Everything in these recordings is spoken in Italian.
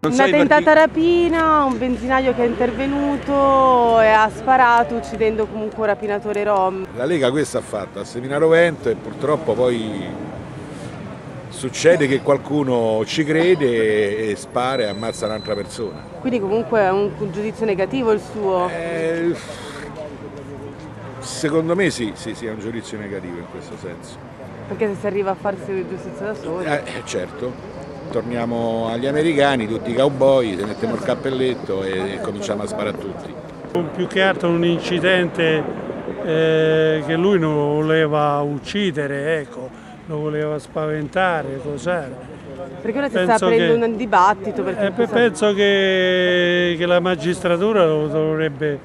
Una tentata rapina, un benzinaio che è intervenuto e ha sparato uccidendo comunque un rapinatore rom. La Lega questo ha fatto, ha seminato vento e purtroppo poi succede che qualcuno ci crede e spara e ammazza un'altra persona. Quindi comunque è un giudizio negativo il suo. Secondo me sì, è un giudizio negativo in questo senso. Perché se si arriva a farsi giustizia da soli. Certo. Torniamo agli americani, tutti i cowboy, se mettiamo il cappelletto e cominciamo a sparare a tutti. Più che altro un incidente che lui non voleva uccidere, ecco, lo voleva spaventare, cos'era. Perché ora si sta aprendo un dibattito. Penso che la magistratura lo dovrebbe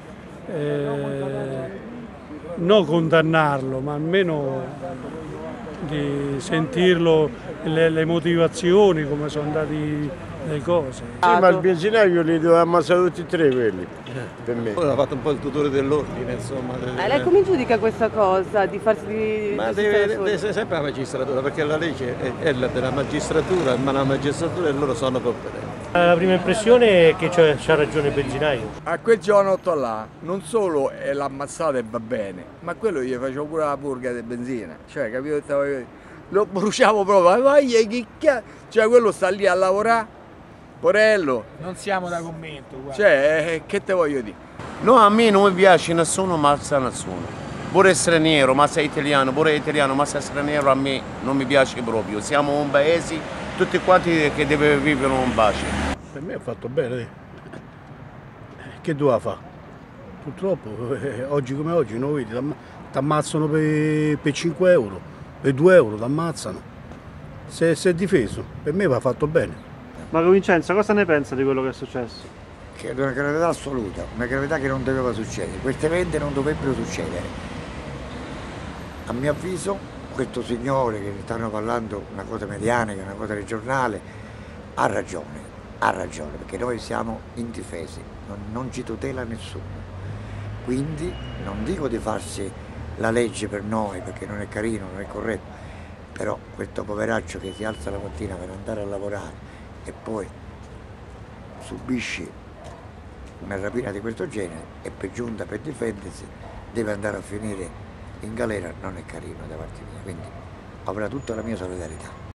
non condannarlo, ma almeno di sentirlo, le motivazioni, come sono andate le cose. Sì, ma il benzinaio li doveva ammazzare tutti e tre quelli, per me. Poi ha fatto un po' il tutore dell'ordine, insomma. Lei come giudica questa cosa di farsi Ma deve essere sempre la magistratura, perché la legge è della magistratura, ma la magistratura e loro sono competenti. La prima impressione è che c'ha ragione il benzinaio. A quel giovanotto là non solo l'ha ammazzato e va bene, ma quello gli facevo pure la purga di benzina, cioè capito? Lo bruciavo proprio, cioè quello sta lì a lavorare, porello. Non siamo da commento, guarda. Cioè, che te voglio dire? No, a me non mi piace nessuno, ammazza nessuno. Pure straniero, ma sei italiano, pure italiano, ma sei straniero, a me non mi piace proprio. Siamo un paese, tutti quanti che deve vivere un pace. Per me ha fatto bene. Che doveva fare? Purtroppo, oggi come oggi, no, vedi, ti ammazzano per 5 euro, per 2 euro ti ammazzano. Se è difeso, per me va fatto bene. Marco Vincenzo, cosa ne pensa di quello che è successo? Che è una gravità assoluta, una gravità che non doveva succedere. Questi eventi non dovrebbero succedere. A mio avviso, questo signore che ne stanno parlando, una cosa mediatica, una cosa regionale, ha ragione, perché noi siamo indifesi, non ci tutela nessuno. Quindi non dico di farsi la legge per noi, perché non è carino, non è corretto, però questo poveraccio che si alza la mattina per andare a lavorare e poi subisce una rapina di questo genere e per giunta per difendersi deve andare a finire in galera, non è carino da parte mia, quindi avrà tutta la mia solidarietà.